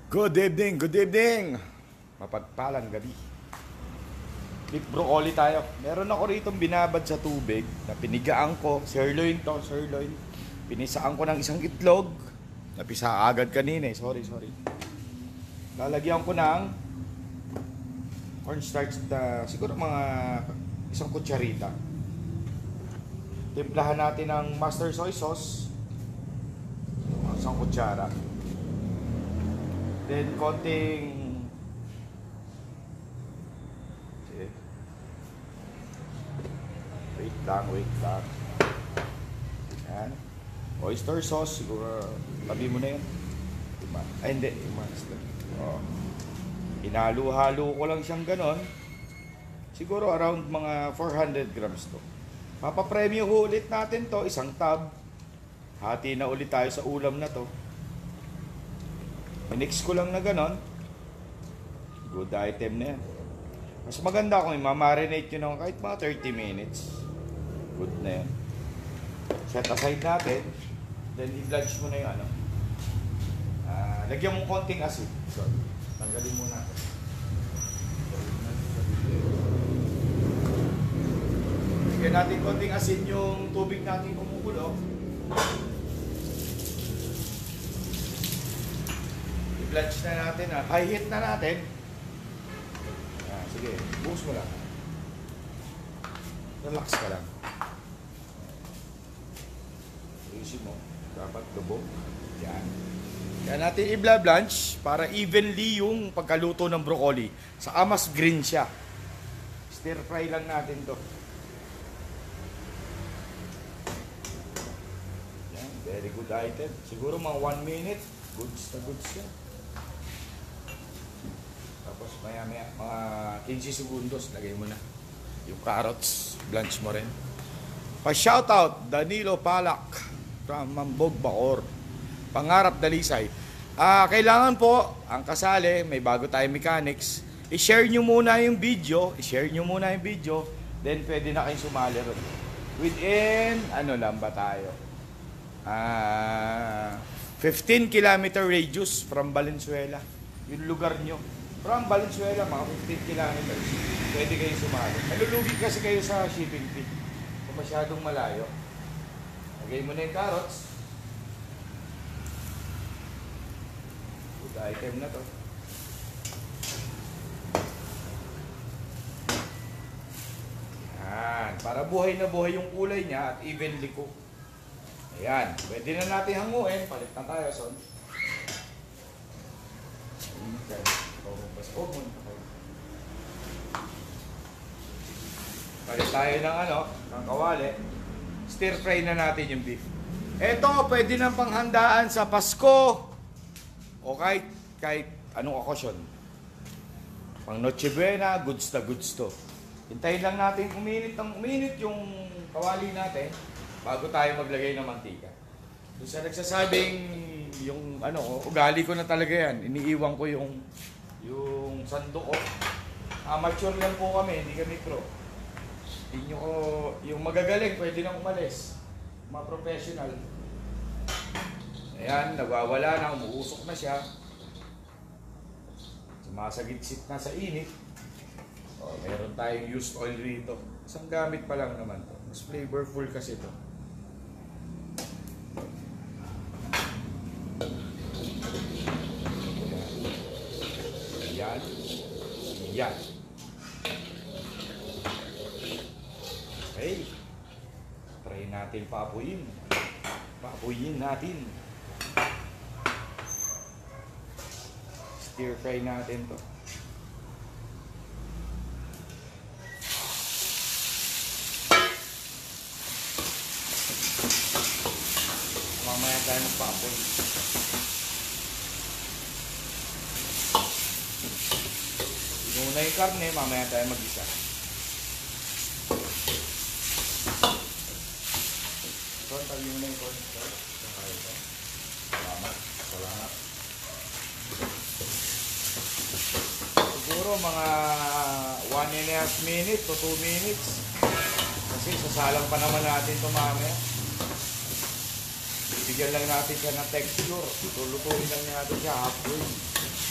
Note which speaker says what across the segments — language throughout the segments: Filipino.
Speaker 1: Good evening, good evening. Mapagpalang gabi. Beef broccoli tayo. Meron ako rito binabad sa tubig na pinigaan ko. Sirloin to, sirloin. Pinisaan ko ng isang itlog. Napisa agad kanina eh. Sorry. Lalagyan ko ng cornstarch na siguro mga isang kutsarita. Timplahan natin ng mustard soy sauce. Isang kutsara. Then konting wait lang. Yan. Oyster sauce, siguro tabi mo na yan. Ay hindi, oh. Inalo-halo ko lang siyang ganon. Siguro around mga 400 grams to. Papapremyo ulit natin to, isang tab. Hati na ulit tayo sa ulam na to. Minix ko lang na ganon. Good item na yan. Mas maganda kung i-marinate nyo ng kahit mga 30 minutes. Good na yan. Set aside natin. Then i-blanch mo na yung ano. Lagyan mo konting asin. So, tanggalin mo natin. Lagyan natin konting asin yung tubig natin kumukulo. I-blanch na natin. High heat na natin. Sige, buhos mo lang. Relax ka lang. Ayusin mo. Dapat lubog. Yan. Kaya natin i-blanch para evenly yung pagkaluto ng broccoli. Saka mas green siya. Stir fry lang natin to. Yan, very good item. Siguro mga 1 minute. Goods na goods yan. Tapos maya mga 15 segundos lagay mo na yung carrots, blanch mo rin. Pa-shoutout Danilo Palak from Mambog Bacoor, Pangarap Dalisay. Kailangan po ang kasali, may bago tayong mechanics, i-share nyo muna yung video, then pwede na kayong sumali ron. Within ano lang ba tayo, 15 kilometer radius from Valenzuela yung lugar nyo. From Valenzuela, mga 15 kilometers, pwede kayo sumali. Malulugi kasi kayo sa shipping fee. Kung masyadong malayo. Lagay mo na yung carrots. Good item na to. Yan. Para buhay na buhay yung kulay niya at evenly cook. Ayan. Pwede na natin hanguin. Palit na tayo, son. Okay. Palit tayo ng kawali. Stir fry na natin yung beef. Ito, pwede nang panghandaan sa Pasko o kahit anong okasyon. Pang Noche Buena, goods na goods to. Hintayin lang natin uminit yung kawali natin bago tayo maglagay ng mantika. Doon sa nagsasabing yung ugali ko na talaga yan. Iniiwan ko yung sando ko. Amateur lang po kami, hindi kami pro. Hindi nyo ko, yung magagaling, pwede nang umalis. Mga professional. Ayan, nagwawala na, umuusok na siya. Sumasagit-sit na sa init. Meron tayong used oil rito. Isang gamit pa lang naman to. Mas flavorful kasi to. Yan. Okay. Try natin paapuyin. Paapuyin natin. Stir fry natin to. Mamaya tayo magpaapoy. Muna yung karne, mamaya tayo mag-isa. So, tabi mo na yung corn starch. Salamat. Siguro mga 1.5 minutes to 2 minutes. Kasi sasalang pa naman natin ito mamaya. Bigyan lang natin siya ng texture. Lulutuin lang natin siya halfway.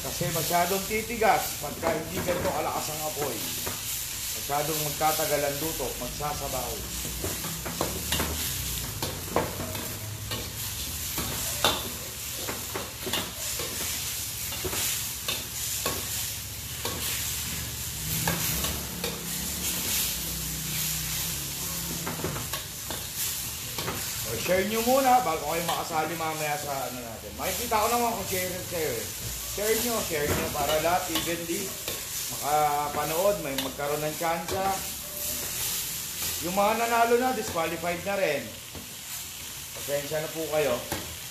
Speaker 1: Kasi masyadong titigas pagka hindi ganito kalakas ang apoy. Masyadong magtatagal ang luto, magsasabaw. Share nyo muna bago kayo makasali mamaya sa ano natin. Makikita ko naman kung share kayo eh. Share nyo para lahat evenly makapanood, may magkaroon ng tsansa. Yung mga nanalo na, disqualified na rin. Pasensya na po kayo.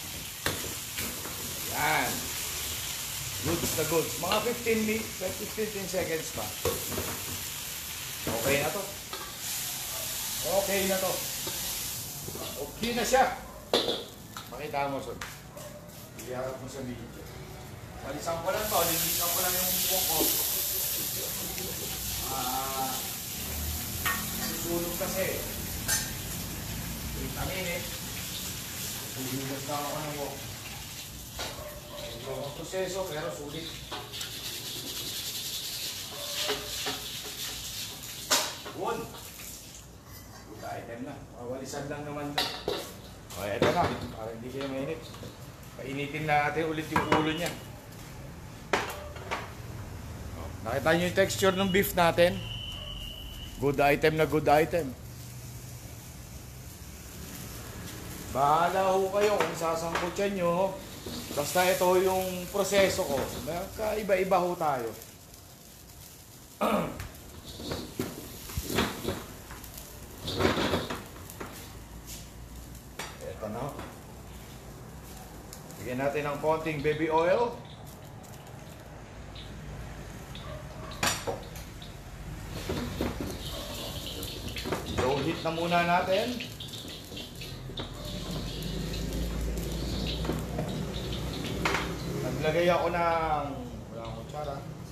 Speaker 1: Yan. Goods na goods. Mga 15 seconds pa. Okay na to. Okay na to. Okay na siya. Makita mo, son. Iharap mo sa video. Malisan ko lang to. Linisan ko lang yung buwok ko. Susunog kasi. Wait a minute. Susunog na ako ng buwok. Ito ang proseso pero sulit. Good. Good item na. Walisan lang naman na. Okay, ito na. Para hindi kayo mainit. Painitin natin ulit yung ulo niya. Nakita nyo yung texture ng beef natin? Good item na good item. Bahala ho kayo kung sasangkutyan nyo. Basta ito yung proseso ko. Kaiba-iba ho tayo. Ito na. Bigyan natin ng konting baby oil. Low heat na muna natin. Naglagay ako ng wala akong kutsara.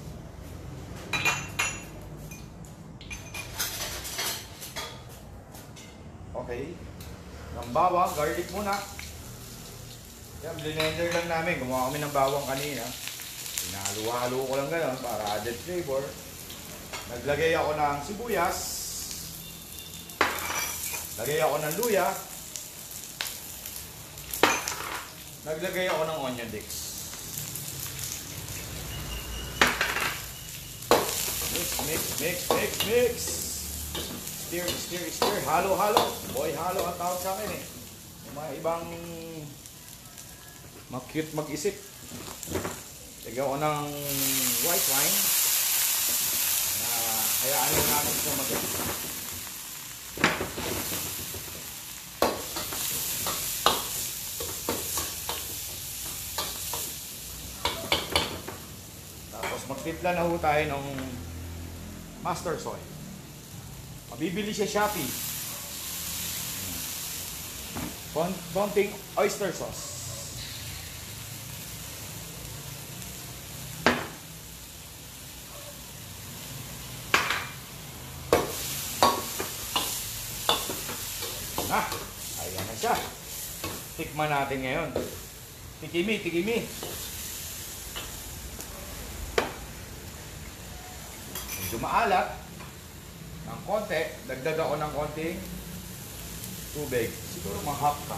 Speaker 1: Okay. Ng bawang, garlic muna. Yan, blender lang namin. Gumawa kami ng bawang kanina. Pinahalo-halo ko lang gano'n para added flavor. Naglagay ako ng sibuyas. Lagay ako ng luya. Naglagay ako ng onion dicks. Mix. Stir. Halo. Boy, halo ang tawag sa akin eh. Yung mga ibang cute mag-isip. Lagyan ko ng white wine. Na hayaan mo natin siya mag-isip. Tapos magtimpla na ho tayo ng mustard soy. Mabibili siya Shopee. Konting oyster sauce. Ayan na siya. Tikman natin ngayon. Tikimi. Medyo maalat. Ng konti. Dagdag ako ng konting tubig. Siguro mga half cup.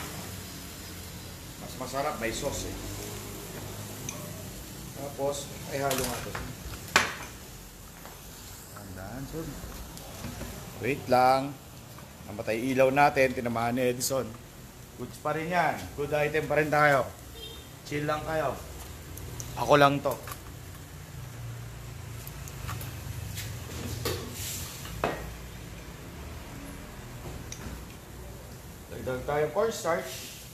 Speaker 1: Mas masarap. May sauce eh. Tapos, ay halo nga ito. Tandaan, son. Wait lang. Namatay ilaw natin, tinamahan ni Edison. Goods pa rin yan. Good item pa rin tayo. Chill lang kayo. Ako lang to. Dagdag tayo cornstarch.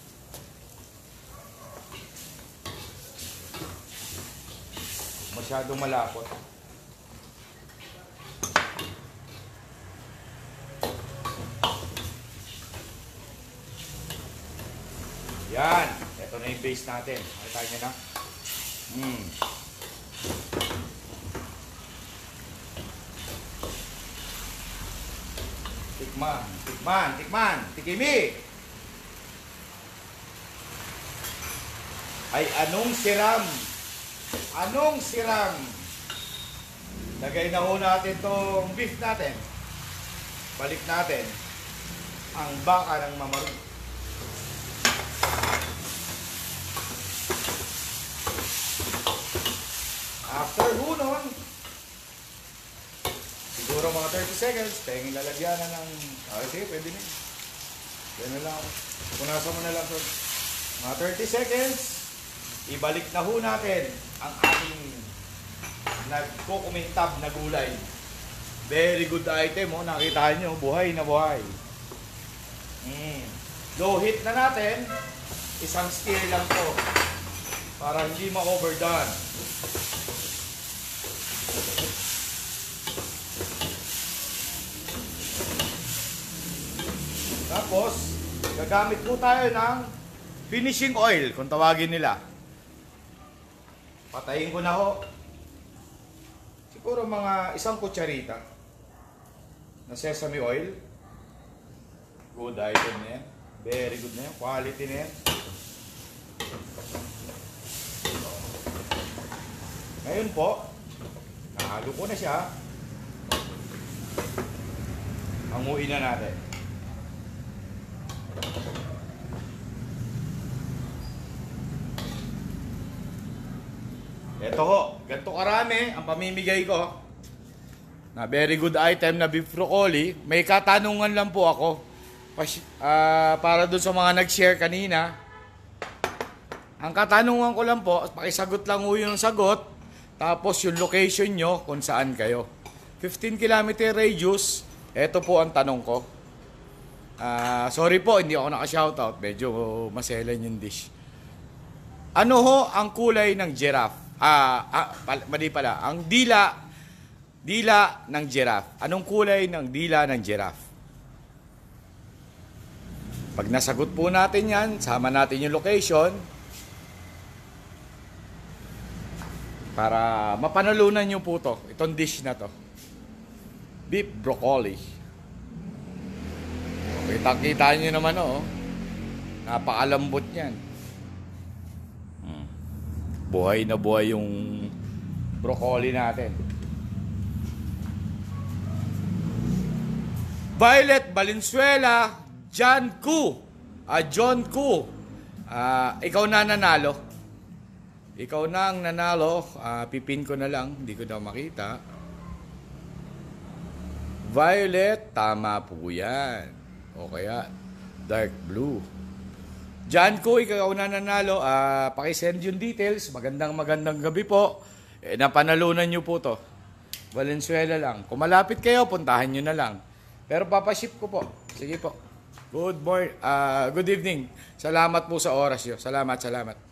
Speaker 1: Masyadong malapot. Yan. Ito na yung base natin. Makita nyo na. Tikman. Tikimi. Ay anong siram Anong sirang? Lagay na ho natin tong beef natin. Balik natin ang baka ng mamaru. After ho nun, siguro mga 30 seconds, tayong lalagyan na ng... Okay, pwede na. Pwede na lang. Punasan mo na lang. Mga 30 seconds, ibalik na ho natin ang ating nagkukumintab na gulay. Very good item, oh. Nakita nyo, buhay na buhay. Low heat na natin. Isang stir lang to para hindi ma-overdone. Tapos, gagamit po tayo ng finishing oil, kung tawagin nila. Patayin ko na ho. Siguro mga isang kutsarita na sesame oil. Good item na yan. Very good na yan. Quality na yan. Ngayon po, nahalo ko na siya. Hanguin na natin. Ito ho, ganito karami ang pamimigay ko na very good item na beef broccoli. May katanungan lang po ako para dun sa mga nag-share kanina. Ang katanungan ko lang po, pakisagot lang ho yung sagot, tapos yung location nyo kung saan kayo. 15 km radius, ito po ang tanong ko. Sorry po, hindi ako naka-shoutout. Medyo maselan yung dish. Ano ho ang kulay ng giraffe? Mali pala. Ang dila ng giraffe. Anong kulay ng dila ng giraffe? Pag nasagot po natin yan, sama natin yung location para mapanalunan nyo po to. Itong dish na to. Beef broccoli. Kita nyo naman, oh. Napakalambot yan. Buhay na buhay yung broccoli natin. Violet Valenzuela, John Ku. Ikaw na nanalo. Ikaw na ang nanalo. Pipin ko na lang. Hindi ko daw makita. Violet, tama po yan. O kaya, dark blue. John Ku, ikaw na nanalo. Pakisend yung details. Magandang gabi po. Napanalunan nyo po to. Valenzuela lang. Kung malapit kayo, puntahan nyo na lang. Pero papaship ko po. Sige po. Good evening. Salamat po sa oras nyo. Salamat.